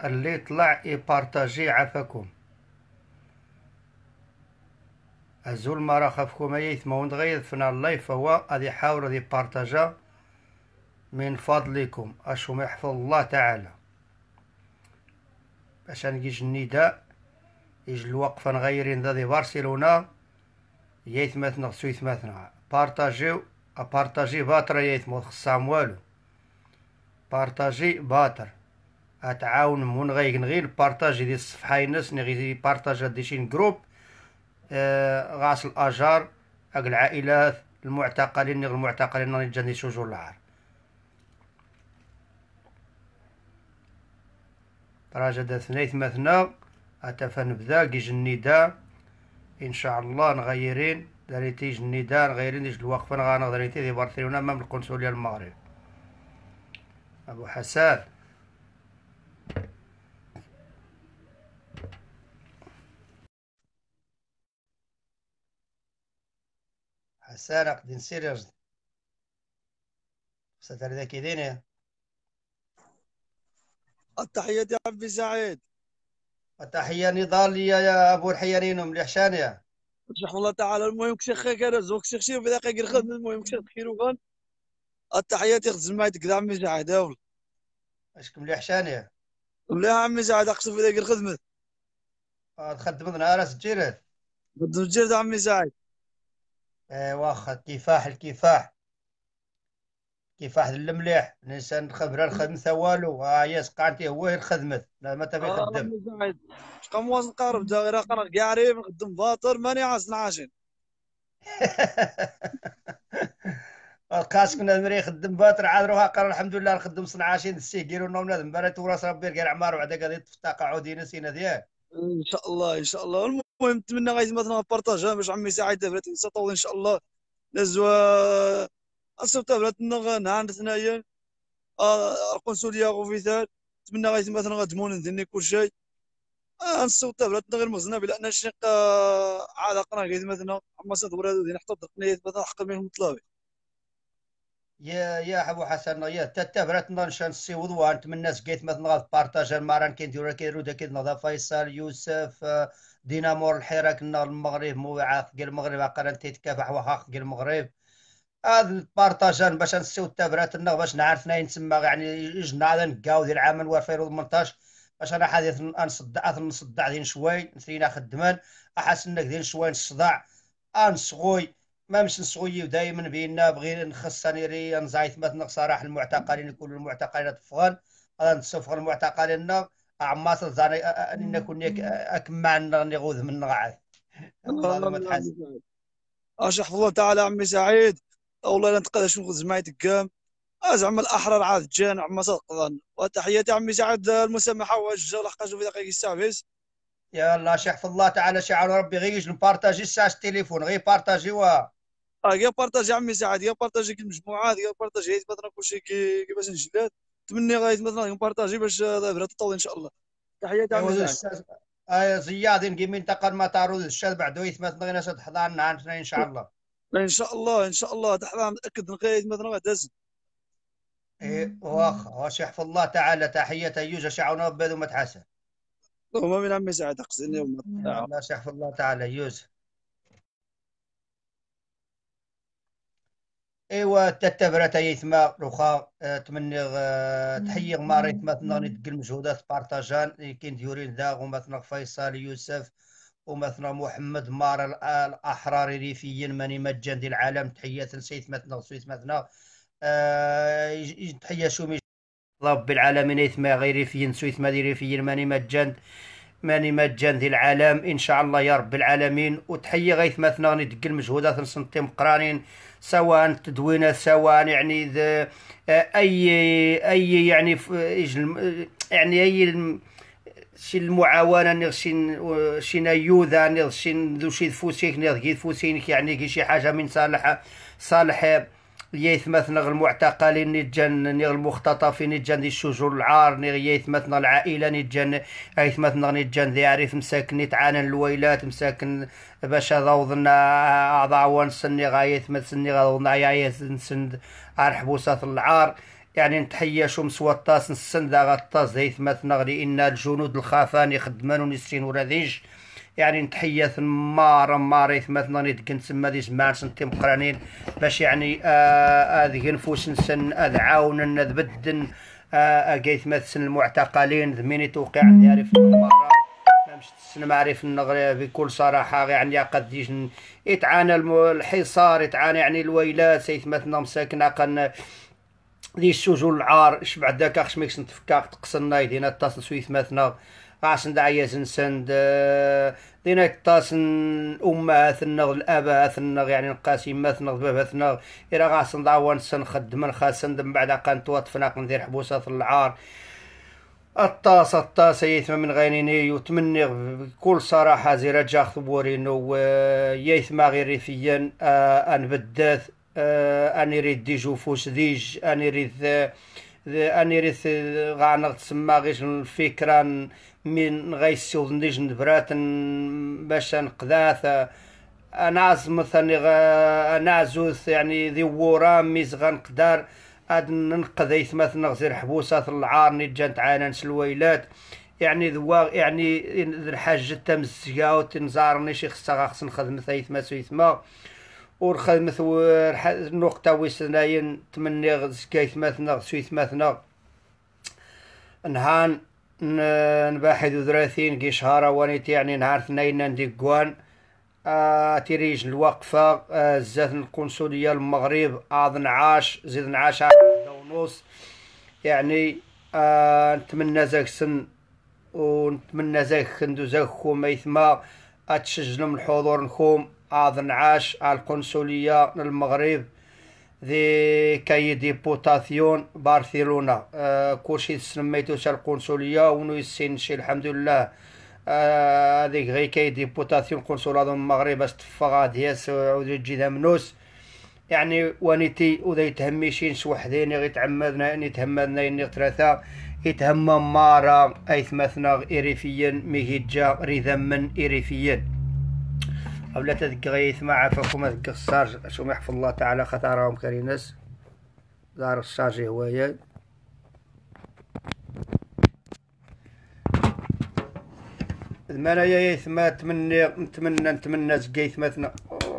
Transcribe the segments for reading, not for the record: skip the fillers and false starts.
اللي طلع يبارطاجي عافاكم. الزول ما راه خافكم اي ثمون دغيا فينا اللايف هو غادي يحاول غادي يبارطاجا من فضلكم اشوم يحفظ الله تعالى باش نجي النداء يجي الوقفه نغيرين ذا دي برشلونه يثمثنا خصو يثمثنا بارطاجيو بارطاجي باطر يثمو خصام والو بارطاجي باطر اتعاون من غير بارطاجي ديال الصفحه الناس نغي بارطاجا دي شين جروب غاس الاجار اك العائلات المعتقلين المعتقلين راني جاني شجور العار راجع دا ثنيت مثنا اتفن بدا كيجي النداء ان شاء الله نغيرين داري تيجي النداء نغيرين ديج الوقفه غنقدر دي برشلونه امام القنصليه المغرب. ابو حسان حسان قد نسير يرجع ستر ذاك يديني. التحيات يا عبد سعيد. وتحية نضالية يا ابو الحيانين مليح شانية رحمه الله تعالى. المهم كشيخ كان زوك شيخ شي في دقيقه الخدمه. المهم كشيخ خير وغان. التحيات يخدم معاك كذا عمي سعيد. اول اشك مليح شانية مليح عمي سعيد اقصد في دقيقه الخدمه. تخدم نهار سجلت بدو الجرد عمي سعيد. واخا الكفاح المليح الانسان خبره الخدمة والو ياس قعدتي هو الخدمة لا ما تبي يخدم. عمي سعيد شقا موازن قارب دا غير قرا كاع عارف نخدم فاطر ماني عاصن عاشين. خاص كنا نمري خدم باتر عاد روحها قال الحمد لله نخدم صنعاشين السيكير ونوم نادم بارت وراس ربي غير عمار وعدا قاعد تفتاق عودي نسينا ديال ان شاء الله ان شاء الله. المهم نتمنى غادي مثلا بارطاجها باش عمي سعيد دابا تنسطول ان شاء الله. نزوا الصوت بلات نغ ثنايا القنصليه غوفيتال. نتمنى غادي مثلا غادمون ندني كل شيء. نصوت بلات غير مزنا بلا ان الشق عاد قرا غير مثلا اما صد وراد دي نحط التقنيه مثلا حق منهم مطلبي. يا ابو حسن يا تتبرت نشان سي وضوان نتمنى سقيت مثلا غاد بارطاج الماران كيديروا كيديروا كيد نضا فيصل يوسف دينامور الحراك كنا المغرب مو عاق المغرب قرا تيتكافح وحق المغرب هذا البارطاجان باش نسيو التبرات النغ باش نعرف ناين تسمى يعني جنا هذا نقاو ديال العام 2018 باش انا حادث نصدع دين شوي نسينا خدمان احس انك دين شوي نصدع انصغوي ما مش نصغوي دائما بينا بغي نخصني ري نزايت مثلا صراحه المعتقلين كل المعتقلين الافغان هذا نصفغ المعتقلين عماس زاني ان نكون اكمع نغوذ من غعاث والله ما تحس. اشرح الله تعالى عمي سعيد. والله لا نتقدر شنو زعما تقام. زعما الاحرار عاد جان عما صدق ظن. وتحياتي عمي سعيد المسامحه والجو لحقاش في دقيقه السيرفيس. يلا شيخ الله تعالى شعر ربي غير يجي نبارطاجي الساعه التليفون غير بارطاجي يا بارطاجي عمي سعد يا بارطاجي المجموعات يا بارطاجي مثلا كلشي كيفاش نجلات. تمني غاية مثلا نبارطاجي باش دابا تطول ان شاء الله. تحياتي عمي ايوا سعد. الاستاذ زياد نجي منطقه ما تعرض الشاذ بعد يثبت غير ناس تحضرنا عندنا ان شاء الله. ان شاء الله ان شاء الله تحضر متاكد نغاية مثلا غاداز. ايه واخ شيخ الله تعالى تحيه يوجا شعونا بيض وما تحسن. هما من عمي سعد اقصدني هما. الله شيخ الله تعالى يوسف. ايوا تتبرت يثما رخا تمني تحيي غمار يثما تنغني تقل مجهودات بارطاجان كاين ديورين داغ ومثلا فيصل يوسف ومثلا محمد مار الاحرار ريفيا ماني مجان ديال العالم تحيه لسيث مثلا سويت مثلا تحيه شومي رب العالمين يثما غير ريفيا سويت ما دير ريفيا ماني مجان ديال العالم ان شاء الله يا رب العالمين. وتحيه غيث مثلا ندق المجهودات نسنتم قرانين سواء تدوينات سواء يعني اي يعني يعني اي شي المعاونه نغ شي نيوذا نغ شي ذو شي فوسيك نغ كي فوسينك يعني كي شي حاجه من صالح يثمث نغ المعتقلين نجان نغ المختطفين نجان دي الشجور العار نغ يثمث نغ العائله نجان يثمث نغ نجان ذي عارف مساكن يتعانى الويلات مساكن باش ضوضنا اعضاء ونسني غايث مثني غاضنا عيايا نسند عار حبوسات العار يعني نتحيا شمس والطاس نسند غطاس زيت مثنا لان الجنود الخافان يخدمان ونسين وراديج. يعني نتحيا ثمار ماريث مثلا نتكن تسمى دي جماعة سنتيم قرانين باش يعني هذه نفوس نسن عاون نذبدن قيث مثلا المعتقلين ذميني توقع يعرف المارة ما مش تسن معرف النغري بكل صراحة يعني قد يتعانى الحصار يتعانى يعني الويلات سيث مثلا مساكن قن ذي السجون العار اش بعد ذاك اخش ميكس نتفكاك تقصنا يدينا التصل سويث مثنا عشان دعيا سند دينا التصن امهات النغ الاباء النغ يعني القاسمات النغ بابات النغ الى غاسن ضعوان سن خدمن خاسن دم بعد قان توطفنا ندير حبوسات العار الطاس يثم من غينيني وتمني بكل صراحة زي رجع خبورينو يثم غير ريفيا ان بدات اني ريد دي جوفوس ديج اني ريد غانا تسمى غيش الفكرة من غيسيوض ديج نبرات باش نقذاث انا مثلا انا زوث يعني ذي ورام ميز غنقدر اد ننقذ مثلا غزير حبوسات العار نجان تعانى الويلات يعني ذواغ يعني الحاج تمزقا وتنزارني شي خصها خص نخدم ثيثما سويثما ورخدمت النقطة ويسناين تمني زكايث مثلا سويث مثلا نهان نباحث ذراثين كي شهر وانيت يعني نهار ثنين نديقوان تيريج الوقفة زاد القنصلية المغرب نعاش زيد نعاش ونص يعني نتمنى زاك سن ونتمنى زاك خندو زاك خوم ايثما اتشجلم الحضور نخوم نعاش على القنصلية المغرب ذي كاي ديبوتاسيون برشلونة كلشي سميتو تاع القنصلية ونو يسين شي الحمد لله هذيك غير كاي ديبوتاسيون قنصلة المغرب باش تفغا دياس ودي تجي منوس يعني ونيتي وذا يتهميشين شوحدين يتعمدنا ان يتهمدنا ان ثلاثة يتهم مارا ايثمثنا ايريفيا ميهجا ريذمن ايريفيا قبل تذكر مع عفاكم ذكر السارج شو يحفظ الله تعالى خطارهم كرينس دار السارج هوايا المانا يا يثما نتمنى زكيث مثنا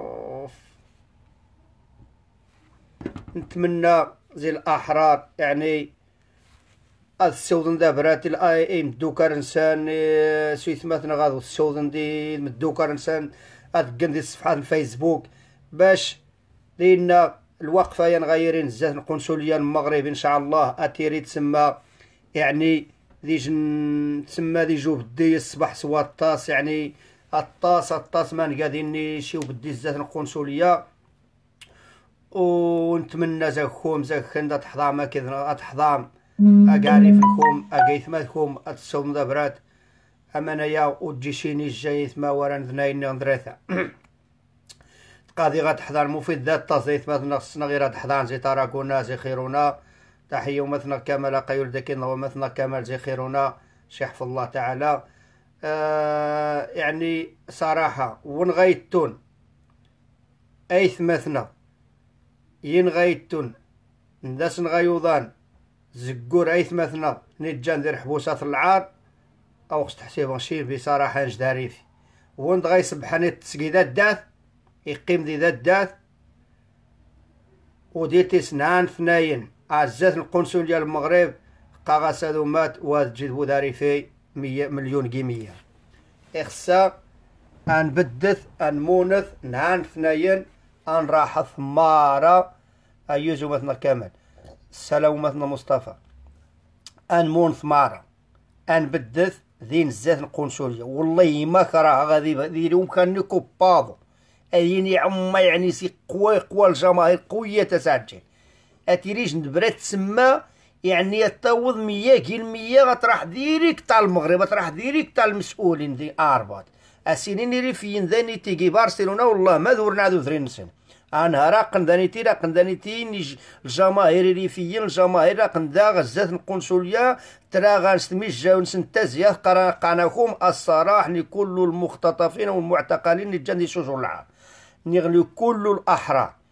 نتمنى زي الاحرار يعني السودن دابرات الاي مدوكر انسان سويث مثلا غادو السودن دي مدوكر انسان اتقن دي صفحات الفيسبوك باش لان الوقفه ينغيرين زاد القنصليه المغرب ان شاء الله اتيري تسمى يعني تسمى دي جو بدي الصباح سوا الطاس يعني الطاس ما نقادين شي بدي زاد القنصليه ونتمنى زاك خوم زاك خندا تحضام كذا تحضام اقاري في الخوم اقيث ما الخوم اتسوم دبرات امانيا وتجيشيني الجايث ما ورا ذناين نضريثا قاضي غتحضر مفيد ذات تصيث مثلا خصنا غير تحضر زي تراكونا زي خيرونا تحية ومثنا كامل قيول دكين ومثنا كامل زي خيرونا شيحفظ الله تعالى يعني صراحة ونغيتون ايث مثنا ينغيتون نداس نغيوضان زقور ايث مثنا نجان دير حبوسات العار او خص تحسيبون شي بصراحه نجداري فيه وند غيصبحاني التسقيدات داث يقيم دي ذات داث وديتي سنان ثناين عزات القنصل ديال المغرب قاغاسادو مات وتجد بوداري في 100 مليون كيمية اخسا انبدث انمونث نهان ثناين ان راح ثمارة ايوزو مثنا كامل السلام مثنا مصطفى انمون ثمارة انبدث ذين الزات القنصلية والله ما كره غادي ذيهم كان كوباضو ايني عما يعني سي قوى الجماهير قوية تسجل اتيريج ندبرات تسمى يعني يتوض 100% غتراح ديريك تاع المغرب غتراح ديريك تاع المسؤولين دي ارباط السنين ريفيين ذاني تيجي برشلونة والله ما دورنا ذو ذرين سنة انا راقن دانيتي الجماهير ريفيين الجماهير راقن دا غزات القنصلية ترى غنستميش جاو نسنتازيا قناكم الصراح لكل المختطفين والمعتقلين اللي جاندي سجون العام نغلي كل الاحرار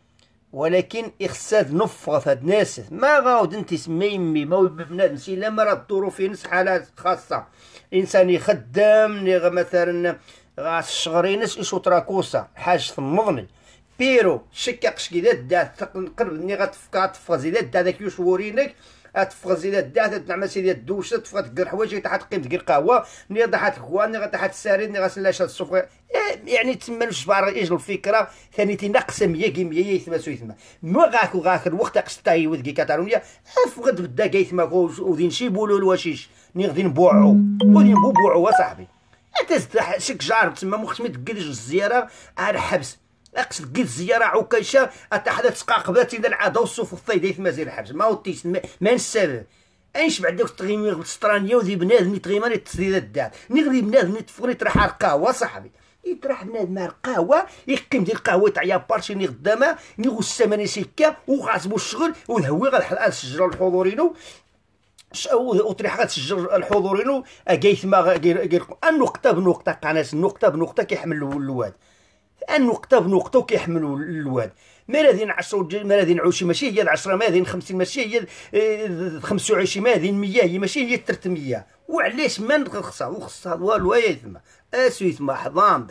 ولكن إخساد نفغ هاد الناس ما غاود انت سمي يمي ما بنادم سي لا ما راه الظروف ناس حالات خاصة إنسان يخدم مثلا غا الشغرينس يشوط راكوسا حاج تنضني بيرو شكاقش كذا دا قرب ني غتفقا زيدا دا داك يشورينك تفغ زيدا دا تنعم سيدي الدوشه تفغ تقر حوايج تحت قيم تقر قهوه ني ضحات خوان ني تحت الساري ني غسلاش السوق يعني تما الجبار ايش الفكره ثاني تنقسم 100 100 يثما ما غاك الوقت قسطاي ودكي كاتالونيا افغد بدا كيثما ودين شي بولو الوشيش ني غادي نبوعو ودين نبوعو اصاحبي انت شك جار تما مخش ما تقلش الزياره على حبس اقصد قلت زياره عكاشه حتى تسقاق بدا تيدا العاده والصوف الصيدي في مزير الحبس ما وديش ما السبب ايش بعد داك التغيير الاسطرانيه وذي بنادم يتغيمر التسديدات دات نغري بنادم يتفغري يطرح على القهوه صاحبي يطرح بنادم على القهوه يقيم ديال القهوه تعيا بارشي ني قدامها ني غسا ماني سكه وغاسبو الشغل والهوي غنحل الشجره الحضورينو وطريح غتسجل الحضورينو كيثما غير النقطه بنقطه قناص النقطه بنقطه كيحمل الواد النقطه بنقطه كيحملوا الواد ماذين 10 ماذين 20 ماشي هي 10 ماذين 50 ماشي هي 25 ماذين 100 هي ماشي هي 300 وعلاش ما نخصها وخصها والو يا ثما اسويت حضام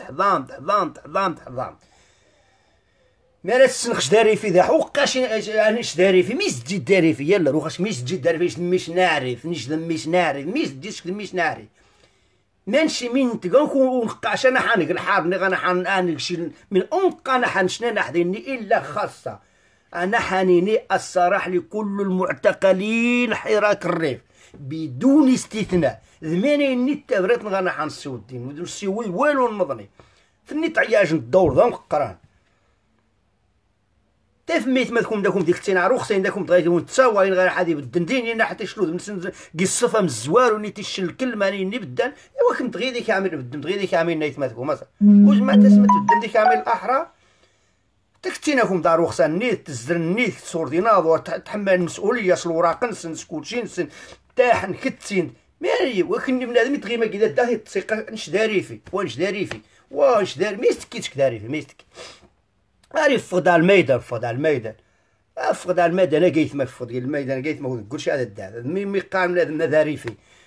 ما تسنخش داري في ذا حوقاش يعني داري في ميس تجي داري في يلا روخاش ميس تجي داري في مش نعرف مش نعرف ميس تجيش مش نعرف مانشي من تقولك ونقاش انا حانق الحرب ني غانا حان شي من انقى انا حنشنا نحضيني الا خاصه انا حانيني الصراح لكل المعتقلين حراك الريف بدون استثناء ذمانيني التبرات غانا حنسيو الدين ونسيو والو النظني فني تعياج الدور ذا مقران تفميت ما تكون داكم ديك التنعرو خصين داكم تغيتون تساوين غير حادي بالدندين حتى شلو كي الصفه من الزوار وني تيشل الكلمه ني بدان ايوا كنت غير ديك عامل بدم غير ديك عامل نايت ماتكم مثلا وجمع تسمت بدم ديك عامل الاحرى تكتيناكم دارو خصان نيت تزرن نيت تصور ديناض تحمل المسؤوليه الوراق نسن كلشي نسن تاح نكتين مالي وكني بنادم يتغيما كذا داه الثقه نش داري في واش داري في واش دار ميستكيتك داري في ميستك عارف فقد على الميدان فقد على الميدان فقد على الميدان انا قيت ما فقد الميدان قيت ما كلشي هذا الدعم مي قام هذا المذاريفي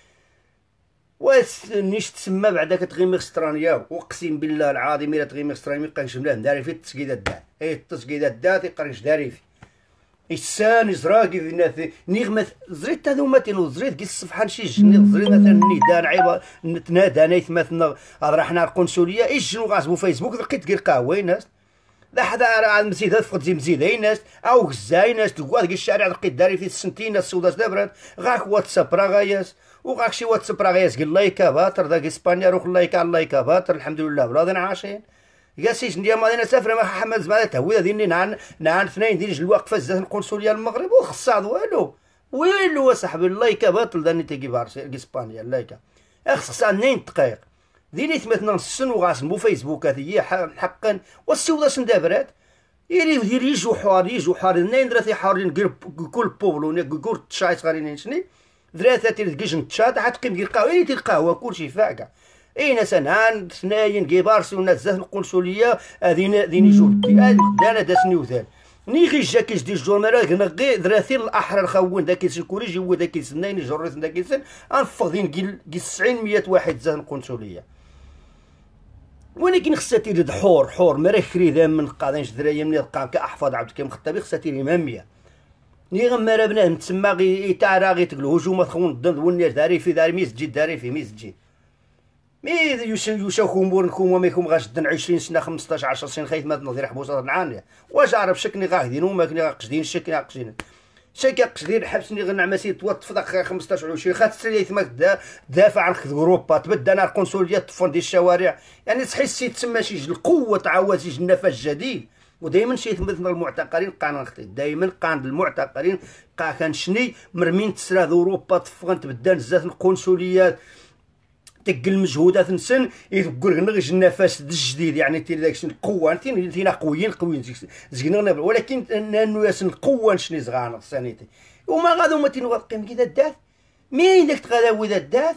واش نيش تسمى بعدا كتغيمي استرانيا واقسم بالله العظيم الا تغيمي استرانيا ما يبقاش ملاه داري في التسقيده الدعم اي التسقيده الدعم تيقرنش داري في السان زراكي في الناس نيغمه زريت هذوما تينو زريت كي الصفحه شي جني زريت مثلا نيدان عيبه نتنادى نايت مثلا رحنا القنصليه ايش شنو غاسبو فيسبوك لقيت كير قهوه ناس لا حدا راه مزيد فقد زي مزيد اي ناس او غزاي ناس تقعد كي الشارع لقيت داري في السنتين السوداء دابرات غاك واتساب راه غاياس وغاك شي واتساب راه غاياس قال لايكا باتر داك اسبانيا روح لايكا اللايكا باتر الحمد لله بلادنا عايشين قاسيش ندير مالينا سافره ما حمل زعما تهويده ديالي نعان اثنين ديال الوقفه زاد القنصليه المغرب وخصها والو اصاحبي اللايكا باتر داني تيجي بارس اسبانيا اللايكا خصها 2 دقائق ديني مثلا السن وغاسمو فيسبوك هذه حقا والسودا سندابرات يجو حوار نين دراتي حارين كل بوبلو كل تشايت غارين شني دراتي تلقيش نتشات حتقيم تلقاو اي تلقاو كلشي فاكا اي ناس هان ثناين كيبارسي وناس زاد القنصليه هذين يجو هذه دانا داسني وذال ني غي جا كيجدي الجورنال نغي دراتي الاحرار خون داك الكوري جيو داك السنين جريت داك السن انفضين كي 90 100 واحد زاد القنصليه ولكن خصها تيرد حور مرخري ذا من قادنش درايا من القام كاحفظ عبد الكريم خطابي خصها تيري ماميه ني غمار بنادم تسمى غي تاع راه غي تقول هجوم تخون الضد والناس داري في داري ميس تجي داري في ميس تجي مي يشاو اموركم وماكم غاش دن 20 سنه 15 10 سنين خايف ما تنظر حبوسات العانيه واش عارف شكني غاهدين وما كني غاقشدين شكني غاقشدين شاكا قشدين حبسني غير نعماسي توطف داك 15 20 خات سريت ماك دافع عن اوروبا تبدا انا القنصليه طفون ديال الشوارع يعني تحسي تسمى شي القوه تعاود شي النفس جديد ودائما شي مثل المعتقلين قان نختي دائما قان المعتقلين كان شني مرمين تسرى اوروبا طفون تبدا بزاف القنصليات تقل مجهودات نسن يقول لك غير النفس الجديد يعني تير داكشي القوه انتينا قويين زقنا ولكن انه ياسن القوه شني صغار سانيتي وما غادو ما تينو قيم كذا الداث مين داك تغداوي ذا الداث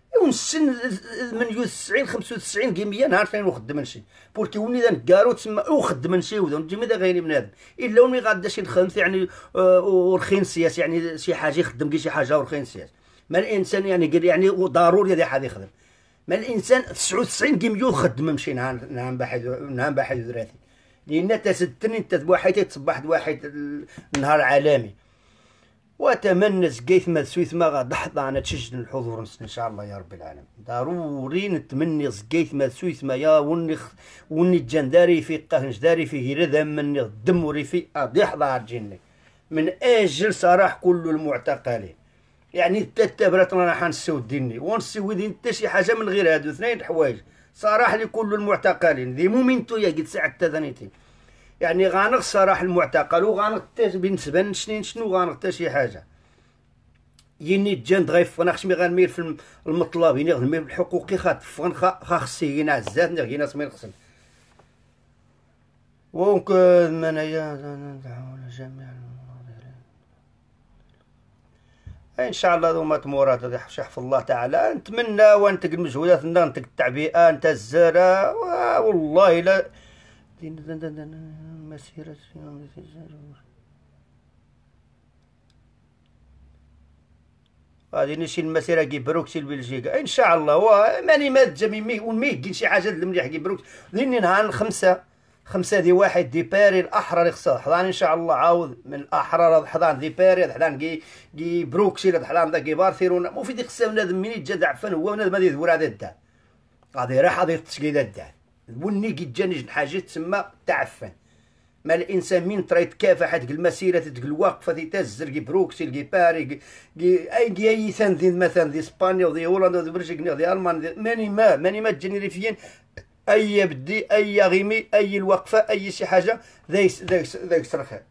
ونسن من يوز 90 95 كيميا نهار فين وخدم نشي بوركي وني ذا نكارو تسمى وخدم نشي وذا نجي ماذا غير بنادم الا وني غادا شي نخدم يعني ورخين سياس يعني شي حاجه يخدم كي شي حاجه ورخين سياس ما الانسان يعني قال يعني ضروري هذا حد يخدم ما الانسان 99 كيميا خدم مشي نهار باحث ذراتي لان تسدتني انت واحد تصبح واحد نهار عالمي واتمنى سقيت ما سويت ما غضحضة انا تشجن الحضور ان شاء الله يا رب العالمين ضروري نتمني سقيت ما سويت ما يا وني جنداري في قهنج داري في هيرذا مني الدم وري في ضحضة جني من اجل صراح كل المعتقلين يعني ثلاثة برات رانا حنسود ديني ونسوي دين حتى شي حاجه من غير هادو اثنين الحوايج صراح لكل المعتقلين ذي مومنتو يا قد ساعه تذنيتي يعني غانغ صراح المعتقل وغانغ بالنسبه لشنين شنو غانغ حتى شي حاجه يني جند غيف انا خشمي غنمير في المطلب يعني غنمير بالحقوقي خاطفن خاصي عزات غينا سمين خصن وممكن منايا ندعو لجميع ان شاء الله ذو ماتمورات هذا يحفظ الله تعالى نتمنى وانتق المجهودات ننتق التعبئه نتا الزرع والله لا مسيرة غادي نمشي المسيره كي بروكسي لبلجيكا ان شاء الله ماني مات جميع ونمي شي حاجه مليح كي بروكسي لاني نهار خمسة دي واحد دي باري الاحرار يخسر حضان ان شاء الله عاود من الاحرار حضان دي باري حضان كي بروكسي حضان ذا كي بارسيلونا مو في ديك الساعه بنادم منين جا دعفن هو بنادم غادي يدور هذا الدار غادي راح غادي التسقيد الدار وني كي جاني حاجه تسمى تعفن ما الانسان من ترى يتكافح هذيك المسيره تدك الوقفه تهزر كي بروكسل كي باري اي ثاني مثلا دي اسبانيا ودي هولندا ودي بلجيكا ودي المانيا ماني ما تجيني ريفيين اي بدي اي غيمي اي الوقفه اي شي حاجه ذاك سرخه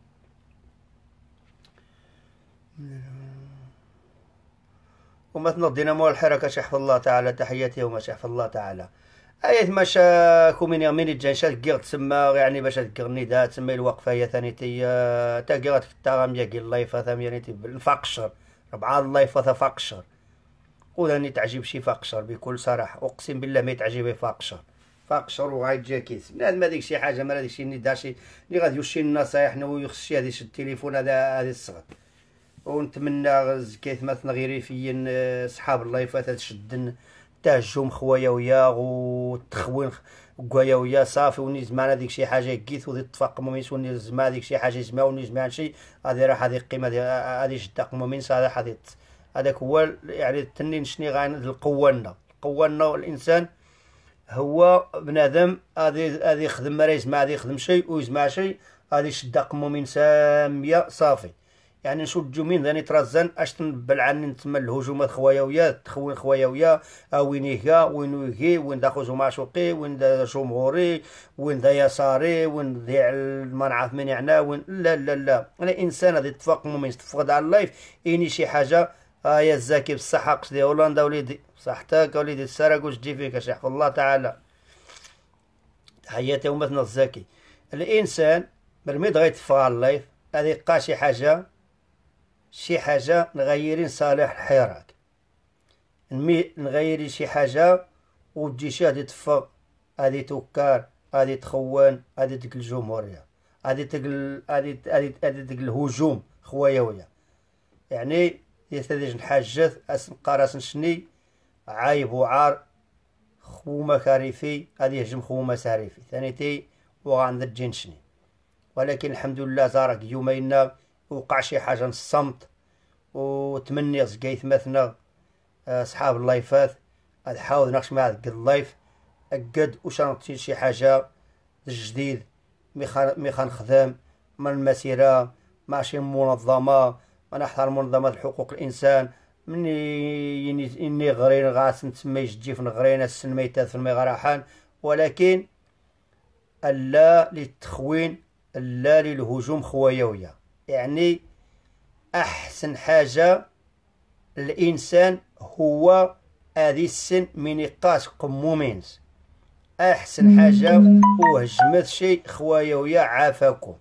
وما تنضينا مول الحركه شحف الله تعالى تحياتي وما شحف الله تعالى ايت ماشا كوميني ميني جانشات كيغ تسمى يعني باش تقرني دا تسمى الوقفه هي ثانيتي تا كيغ تاغام يا كي اللايف ثانيتي بالفقشر 4 اللايف فقشر وداني تعجب شي فقشر بكل صراحه اقسم بالله ما يتعجب فقشر وغايت جا كيس ما ديك شي حاجه ما ديك شي نداشي اللي غادي يوشي النصايح نو يخشي هذه التليفون هذا الصغر ونتمنى كيف ما تنغيري في صحاب اللايفات تشدن تهجم خوايا ويا وتخوين كوايا ويا صافي وني زمان هذيك شي حاجه كيت ودي تفاق مومينس وني زمان هذيك شي حاجه زمان وني زمان شي هذه راح هذه القيمه هذه شداق مومينس هذا حديت هذاك هو يعني التنين شني غاين القوه الانسان هو بنادم هذه يخدم ما يسمع هذه يخدم شيء ويسمع شيء هذه شداق مومين ساميه صافي يعني نشوف الجمين ذاني ترزن اش تنبل عني نتما الهجومات خوايا ويا تخوين خوايا ويا وين يهكا وين يهي وين دا خوزو معشوقي وين دا جمهوري وين دا يساري وين ذا ما نعرف من يعني وين لا انا انسان هذا اتفاق مومين تفقد على اللايف اني شي حاجه يا الزاكي بصحة قصدي هولندا وليدي صحتك وليدي السرق واش تجي فيك يحفظ الله تعالى تحياتي امتنا الزاكي الانسان مرميد غيتفق على اللايف هذه يبقى شي حاجه نغيرين صالح الحراك نغيري شي حاجه وتجي شي هادي تفق هادي توكار هادي تخون هادي ديك الجمهوريه هادي ديك الهجوم خوايا ويا يعني يستديج نحاجث اسنقى راس نشني عايب وعار خوما كاريفي هادي يهجم خوما ساريفي ثانيتي وغاندر جنشني ولكن الحمد لله زارك يومين وقع شي حاجه نصمت وتمني زقيت مثنا صحاب اللايفات نحاول ناقش مع هاد اللايف اكد واش نطير شي حاجه جديد مي خنخدم من المسيره ماشي منظمه انا نحضر منظمه حقوق الانسان مني غرين غاس نتسمى يجي في غرين السنميتات في المغرحان ولكن لا للتخوين لا للهجوم خوايويه يعني احسن حاجه الانسان هو هذه السن من يقاس قمومينز احسن حاجه وهجمت شيء خوايويه عافاكم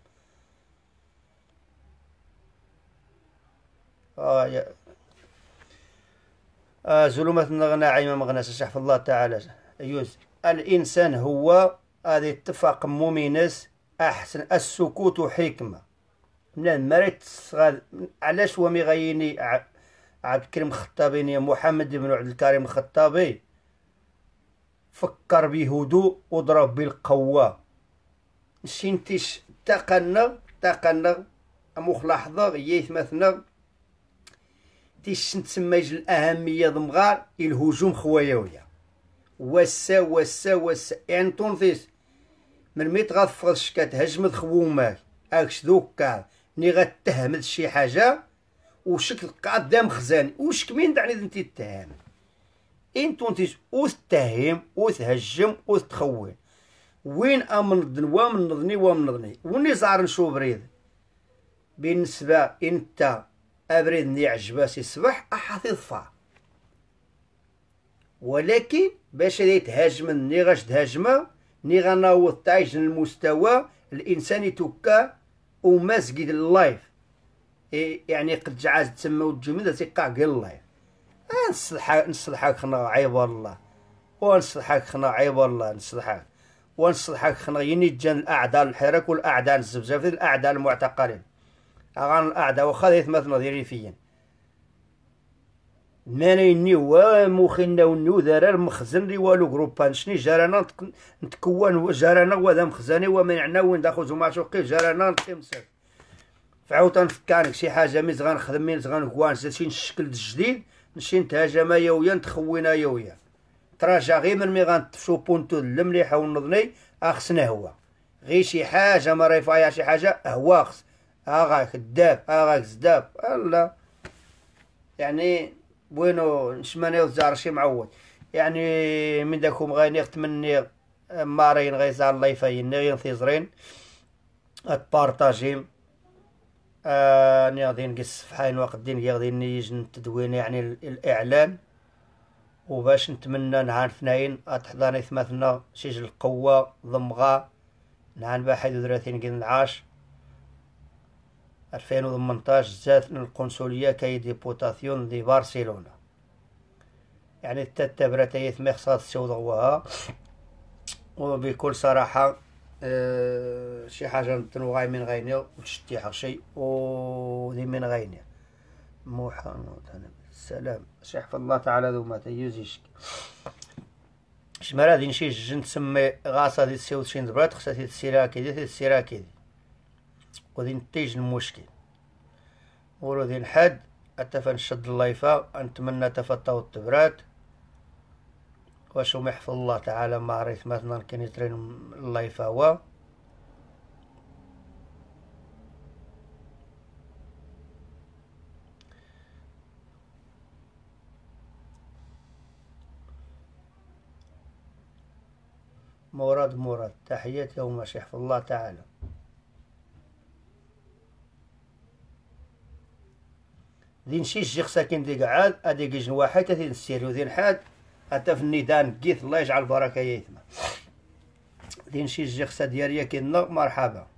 ظلمات النغنى عيما مغناس يحفظ الله تعالى يوسف. الإنسان هو هذا اتفاق مؤمنس أحسن السكوت حكمة من المريت الصغار. علاش هو مغيني عبد الكريم الخطابي محمد بن عبد الكريم الخطابي فكر بهدوء وضرب بالقوة. شنتيش تقنا أموخ لحظة غيث مثلا تيش نتسميج الأهمية ضمغار الهجوم خوايوية وسا يعني تونثيس من ميت غتفرض شكات هجمت خووماك اكش دوكا ني غتهمد شي حاجة وشكل قدام خزاني وشك مين دعني انتي تتهم انتونتيس وتتهم وتهجم وتخون وين امن ومنضني وني زار نشوف بريد بالنسبة انت ابريد ني عجباسي الصباح احاثي ضفا ولكن باش يتهاجم ني غاش تهاجمه ني غناوض تعيش المستوى الانساني توكا وماسقي اللايف يعني قد جعاز تسمى وتجمد تيقع قال اللايف نصلحك خنا عيب الله ونصلحك خنا عيب الله نصلحك ونصلحك خنا ينجن الاعداء الحراك والاعداء الزبزب الاعداء المعتقلين اغان الاعداء واخا يتمثلوا ديالي فيا مانيني ومخنا ونو ذرار مخزن لي والو جروبان شني جارانا نتكون جارانا وذا مخزاني ومنعنا وين داخل معشوقي جارانا نتمسك فعاوتا نفكرك شي حاجه مي صغا نخدم مي صغا نكوان شي نشكل جديد نمشي نتهاجم يا ويا نتخوينا يا ويا تراجع غير من مي غنطفشو بونتو المليحه ونضني اخسنا هو غير شي حاجه ما ريفايا شي حاجه هو خص اغاك الداب اغاك زداب لا يعني وينو نشماني وزار شي معود يعني من داكم غاني تمني مارين غيزار الله يفاين غير ثيزرين اتبارطاجيم ني غادي نقص في حال الوقت دين غادي نيجي التدوين يعني الاعلان وباش نتمنى نهار اثنين تحضرني ثمثنا شيج القوة ضمغا نهار 31 كين العاش 2018 زات القنصلية كاي ديبوتاسيون دي برشلونة يعني التتبرة يثمي خصها تسوضوها وبكل صراحة شي حاجة نتنو غاي من غاينيا وتشتي حق شي ودي من غاينيا محمد السلام شيخ الله تعالى ذو ما تيوزيشك شمال غادي نشي جن تسمي غاصة دي تسيو شي نضبرات خصها تسيراكي دي تسيراكي دي وغادي نتيج المشكل ولو ذي الحد اتفا نشد اللايفة نتمنى تفتاو التبرات واشو يحفظ الله تعالى ما عريت مثلا كان يترين اللايفة هو مراد تحياتي يوم يحفظ الله تعالى ذي نشيش جيخ ساكن دي قعاد ادي جيجن واحد تثين السيريو ذي نحاد حتى في الندان قيث الله يجعل بركة يثمه ذي نشيش جيخ سا دياليا كنا مرحبا